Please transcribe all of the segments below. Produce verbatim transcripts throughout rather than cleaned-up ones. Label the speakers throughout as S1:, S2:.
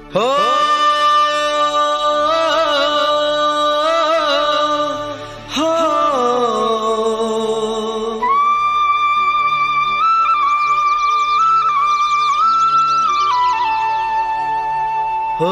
S1: हो हो हो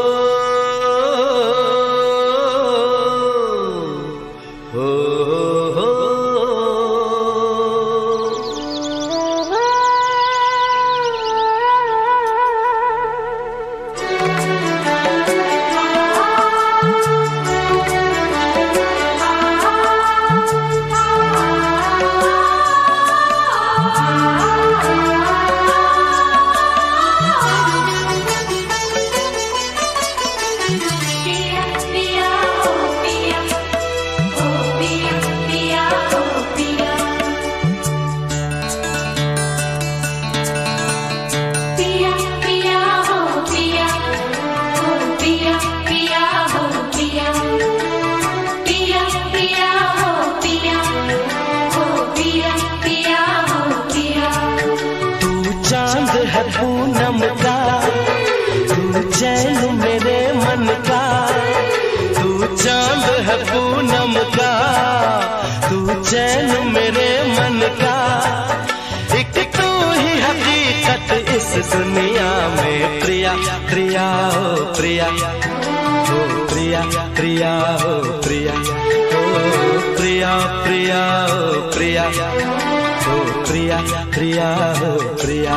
S1: पूनम का तू चैन मेरे मन का, तू चांद है पूनम का, तू चैन मेरे मन का, एक तू ही हकीकत इस दुनिया में। प्रिया प्रिया हो प्रिया हो प्रिया प्रिया हो प्रिया हो प्रिया प्रिया हो प्रिया हो प्रिया प्रिया हो प्रिया।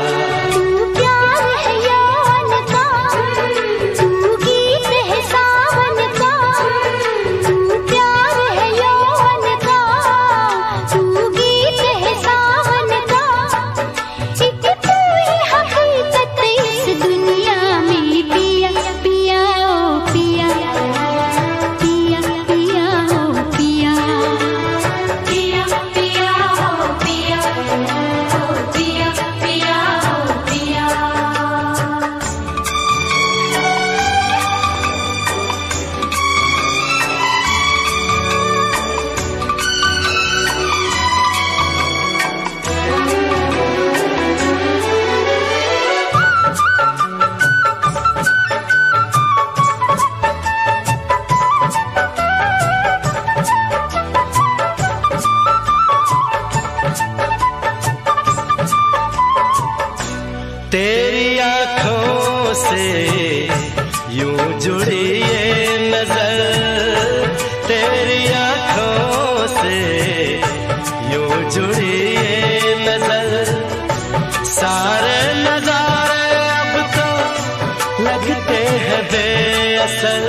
S1: तेरी आँखों से यूं जुड़ी ये नजर, तेरी आँखों से यूं जुड़ी ये नजर, सारे नजारे अब तो लगते हैं बेअसर।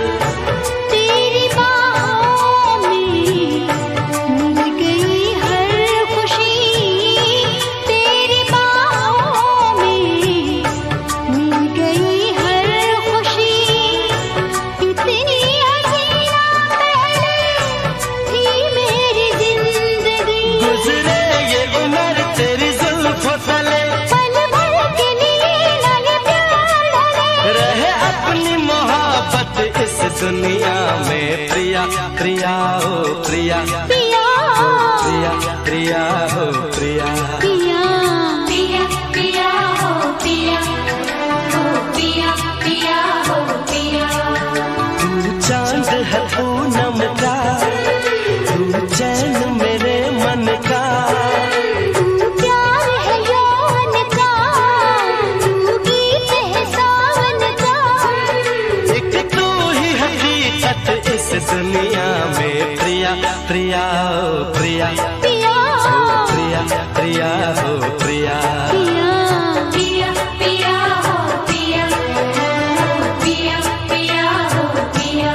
S1: दुनिया में प्रिया प्रिया हो प्रिया
S2: प्रिया
S1: हो प्रिया प्रिया हो प्रिया
S2: प्रिया प्रिया प्रिया हो प्रिया हो प्रिया प्रिया हो प्रिया।
S1: तू चांद है पूनम का, तू चैन मेरे मन का,
S2: तू प्यार है यौवन का, तू गीत है सावन का,
S1: एक तू ही हकीकत इस दुनिया में। प्रिया प्रिया हो प्रिया
S2: प्रिया
S1: हो प्रिया प्रिया हो प्रिया
S2: प्रिया प्रिया प्रिया हो प्रिया हो प्रिया प्रिया हो प्रिया।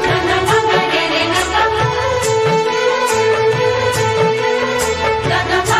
S2: Da da da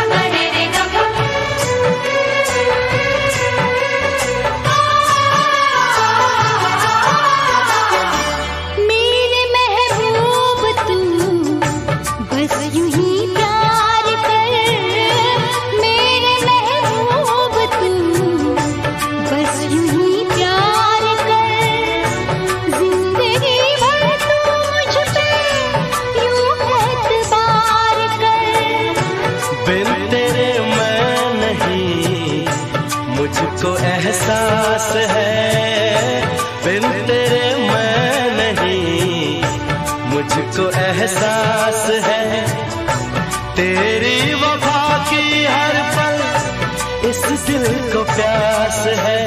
S1: मुझको एहसास है बिन तेरे मैं नहीं, मुझको एहसास है तेरी वफा की हर पल इस दिल को प्यास है।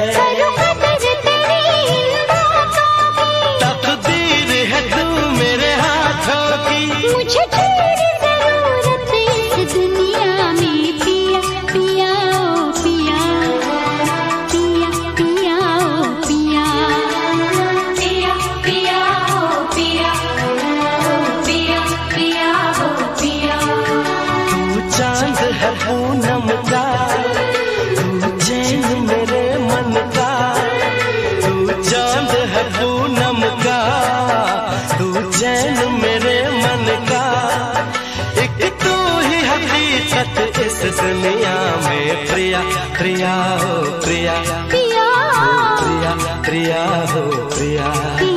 S1: तकदीर है तू मेरे हाथों की,
S2: मुझे तेरी जरूरत इस दुनिया में पिया पिया ओ पिया पिया पिया ओ पिया पिया पिया ओ पिया पिया पिया ओ पिया।
S1: तू चांद है पूनम का, तू चैन मेरे मन का, तू चांद है पूनम का, तू चैन मेरे मन का, एक तू ही हकीकत इस दुनिया में प्रिया प्रिया हो प्रिया
S2: पिया
S1: प्रिया प्रिया हो प्रिया।